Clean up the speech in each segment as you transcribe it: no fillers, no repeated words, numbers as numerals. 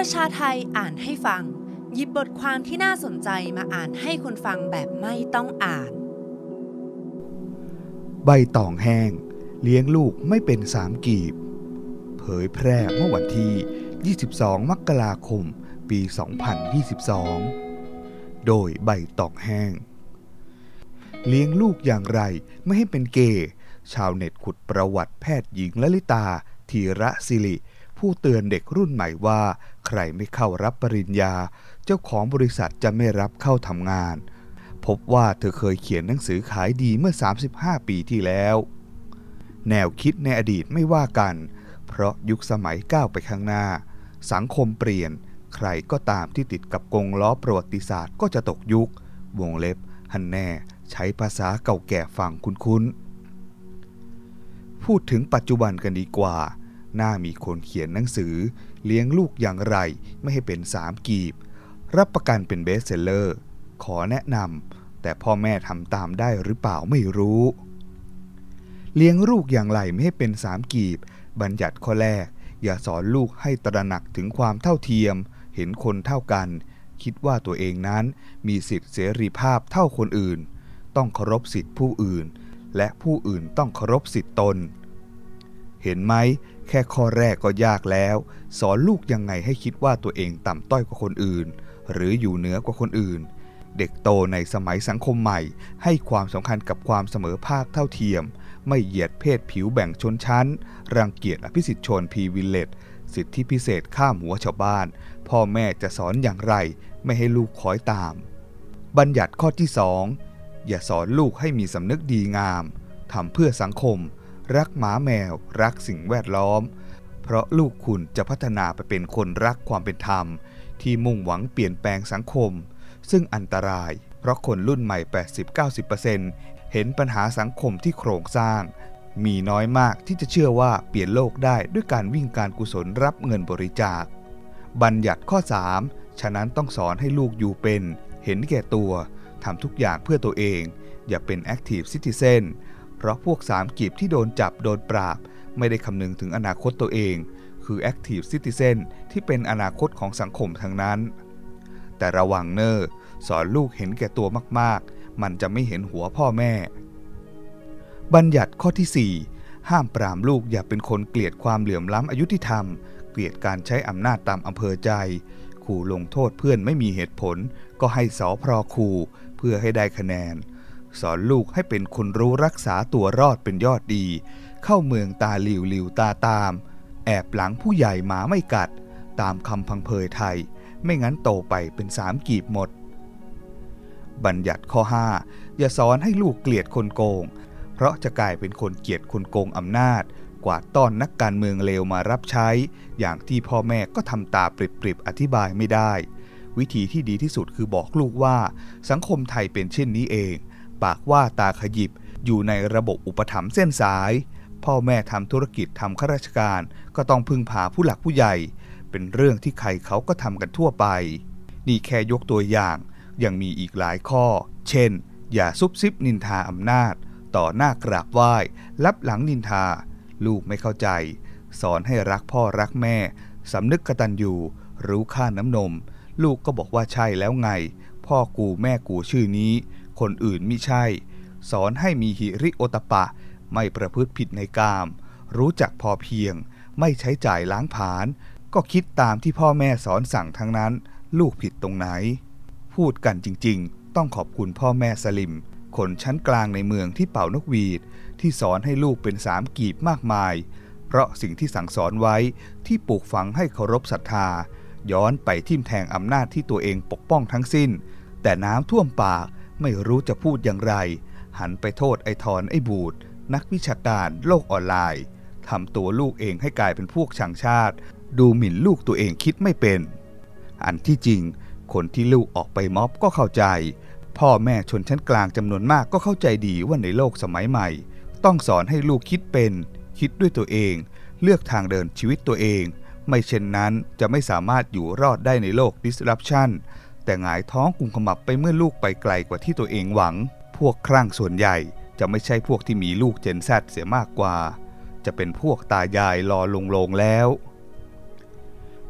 ประชาไทยอ่านให้ฟังหยิบบทความที่น่าสนใจมาอ่านให้คนฟังแบบไม่ต้องอ่านใบตองแห้งเลี้ยงลูกไม่เป็น3 กีบเผยแพร่เมื่อวันที่ 22 มกราคม ปี 2022 โดยใบตองแห้งเลี้ยงลูกอย่างไรไม่ให้เป็นเกย์ชาวเน็ตขุดประวัติแพทย์หญิงลลิตาธีระศิริผู้เตือนเด็กรุ่นใหม่ว่าใครไม่เข้ารับปริญญาเจ้าของบริษัทจะไม่รับเข้าทำงานพบว่าเธอเคยเขียนหนังสือขายดีเมื่อ35 ปีที่แล้วแนวคิดในอดีตไม่ว่ากันเพราะยุคสมัยก้าวไปข้างหน้าสังคมเปลี่ยนใครก็ตามที่ติดกับกงล้อประวัติศาสตร์ก็จะตกยุควงเล็บฮันแน่ใช้ภาษาเก่าแก่ฟังคุ้นๆพูดถึงปัจจุบันกันดีกว่าน่ามีคนเขียนหนังสือเลี้ยงลูกอย่างไรไม่ให้เป็น3 กีบรับประกันเป็นเบสเซลเลอร์ขอแนะนำแต่พ่อแม่ทำตามได้หรือเปล่าไม่รู้เลี้ยงลูกอย่างไรไม่ให้เป็น3 กีบบัญญัติข้อแรกอย่าสอนลูกให้ตระหนักถึงความเท่าเทียมเห็นคนเท่ากันคิดว่าตัวเองนั้นมีสิทธิเสรีภาพเท่าคนอื่นต้องเคารพสิทธิผู้อื่นและผู้อื่นต้องเคารพสิทธิตนเห็นไหมแค่ข้อแรกก็ยากแล้วสอนลูกยังไงให้คิดว่าตัวเองต่ำต้อยกว่าคนอื่นหรืออยู่เหนือกว่าคนอื่นเด็กโตในสมัยสังคมใหม่ให้ความสำคัญกับความเสมอภาคเท่าเทียมไม่เหยียดเพศผิวแบ่งชนชั้นรังเกียจอภิสิทธิชนพรีวิเลจสิทธิพิเศษข้ามหัวชาวบ้านพ่อแม่จะสอนอย่างไรไม่ให้ลูกคอยตามบัญญัติข้อที่2อย่าสอนลูกให้มีสำนึกดีงามทำเพื่อสังคมรักหมาแมวรักสิ่งแวดล้อมเพราะลูกคุณจะพัฒนาไปเป็นคนรักความเป็นธรรมที่มุ่งหวังเปลี่ยนแปลงสังคมซึ่งอันตรายเพราะคนรุ่นใหม่ 80-90% เห็นปัญหาสังคมที่โครงสร้างมีน้อยมากที่จะเชื่อว่าเปลี่ยนโลกได้ด้วยการวิ่งการกุศลรับเงินบริจาคบัญญัติข้อ3ฉะนั้นต้องสอนให้ลูกอยู่เป็นเห็นแก่ตัวทำทุกอย่างเพื่อตัวเองอย่าเป็น Active Citizen เพราะพวก3 กีบที่โดนจับโดนปราบไม่ได้คำนึงถึงอนาคตตัวเองคือ Active Citizen ที่เป็นอนาคตของสังคมทั้งนั้นแต่ระวังเนอสอนลูกเห็นแก่ตัวมากๆมันจะไม่เห็นหัวพ่อแม่บัญญัติข้อที่4ห้ามปรามลูกอย่าเป็นคนเกลียดความเหลื่อมล้ำอยุติธรรมเกลียดการใช้อำนาจตามอำเภอใจขู่ลงโทษเพื่อนไม่มีเหตุผลก็ให้สพขู่เพื่อให้ได้คะแนนสอนลูกให้เป็นคนรู้รักษาตัวรอดเป็นยอดดีเข้าเมืองตาหลิวหลิวตาตามแอบหลังผู้ใหญ่หมาไม่กัดตามคำพังเพยไทยไม่งั้นโตไปเป็น3 กีบหมดบัญญัติข้อ5อย่าสอนให้ลูกเกลียดคนโกงเพราะจะกลายเป็นคนเกลียดคนโกงอำนาจกวาดต้อนนักการเมืองเลวมารับใช้อย่างที่พ่อแม่ก็ทำตาปริบๆอธิบายไม่ได้วิธีที่ดีที่สุดคือบอกลูกว่าสังคมไทยเป็นเช่นนี้เองปากว่าตาขยิบอยู่ในระบบอุปถัมภ์เส้นสายพ่อแม่ทำธุรกิจทำข้าราชการก็ต้องพึ่งพาผู้หลักผู้ใหญ่เป็นเรื่องที่ใครเขาก็ทำกันทั่วไปนี่แค่ยกตัวอย่างยังมีอีกหลายข้อเช่นอย่าซุบซิบนินทาอำนาจต่อหน้ากราบไหว้ลับหลังนินทาลูกไม่เข้าใจสอนให้รักพ่อรักแม่สำนึกกตัญญูรู้ค่าน้ำนมลูกก็บอกว่าใช่แล้วไงพ่อกูแม่กูชื่อนี้คนอื่นมิใช่สอนให้มีหิริโอตปะไม่ประพฤติผิดในกามรู้จักพอเพียงไม่ใช้จ่ายล้างผลาญก็คิดตามที่พ่อแม่สอนสั่งทั้งนั้นลูกผิดตรงไหนพูดกันจริงๆต้องขอบคุณพ่อแม่สลิมคนชั้นกลางในเมืองที่เป่านกหวีดที่สอนให้ลูกเป็น3 กีบมากมายเพราะสิ่งที่สั่งสอนไว้ที่ปลูกฝังให้เคารพศรัทธาย้อนไปทิ่มแทงอำนาจที่ตัวเองปกป้องทั้งสิ้นแต่น้ำท่วมปากไม่รู้จะพูดอย่างไรหันไปโทษไอ้ทอนไอ้บูดนักวิชาการโลกออนไลน์ทำตัวลูกเองให้กลายเป็นพวกชังชาติดูหมิ่นลูกตัวเองคิดไม่เป็นอันที่จริงคนที่ลูกออกไปม็อบก็เข้าใจพ่อแม่ชนชั้นกลางจำนวนมากก็เข้าใจดีว่าในโลกสมัยใหม่ต้องสอนให้ลูกคิดเป็นคิดด้วยตัวเองเลือกทางเดินชีวิตตัวเองไม่เช่นนั้นจะไม่สามารถอยู่รอดได้ในโลก disruption แต่หงายท้องกุมขมับไปเมื่อลูกไปไกลกว่าที่ตัวเองหวังพวกครั่งส่วนใหญ่จะไม่ใช่พวกที่มีลูก Gen Z เสียมากกว่าจะเป็นพวกตายายรอลงแล้ว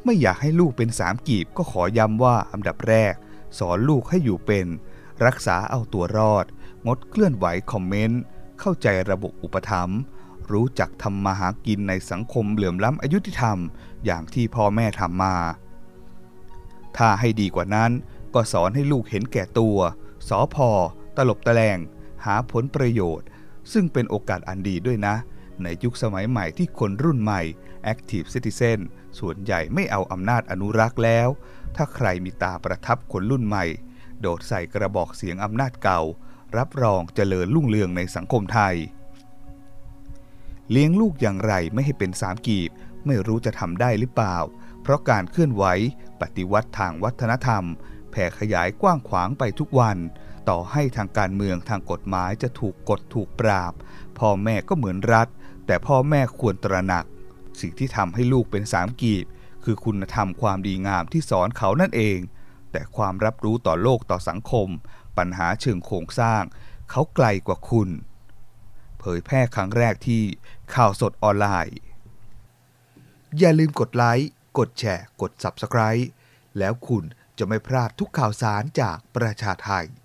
ไม่อยากให้ลูกเป็น3 กีบก็ขอย้ำว่าอันดับแรกสอนลูกให้อยู่เป็นรักษาเอาตัวรอดงดเคลื่อนไหวคอมเมนต์เข้าใจระบบอุปถัมภ์รู้จักทำมาหากินในสังคมเหลื่อมล้ำอยุติธรรมอย่างที่พ่อแม่ทำมาถ้าให้ดีกว่านั้นก็สอนให้ลูกเห็นแก่ตัวสอพอตลบตะแลงหาผลประโยชน์ซึ่งเป็นโอกาสอันดีด้วยนะในยุคสมัยใหม่ที่คนรุ่นใหม่ Active Citizen ส่วนใหญ่ไม่เอาอำนาจอนุรักษ์แล้วถ้าใครมีตาประทับคนรุ่นใหม่โดดใส่กระบอกเสียงอำนาจเก่ารับรองเจริญรุ่งเรืองในสังคมไทยเลี้ยงลูกอย่างไรไม่ให้เป็น3 กีบไม่รู้จะทำได้หรือเปล่าเพราะการเคลื่อนไหวปฏิวัติทางวัฒนธรรมแผ่ขยายกว้างขวางไปทุกวันต่อให้ทางการเมืองทางกฎหมายจะถูกกดถูกปราบพ่อแม่ก็เหมือนรัฐแต่พ่อแม่ควรตระหนักสิ่งที่ทำให้ลูกเป็น3 กีบคือคุณธรรมความดีงามที่สอนเขานั่นเองแต่ความรับรู้ต่อโลกต่อสังคมปัญหาเชิงโครงสร้างเขาไกลกว่าคุณเผยแพร่ครั้งแรกที่ข่าวสดออนไลน์อย่าลืมกดไลค์กดแชร์กด Subscribe แล้วคุณจะไม่พลาดทุกข่าวสารจากประชาไทย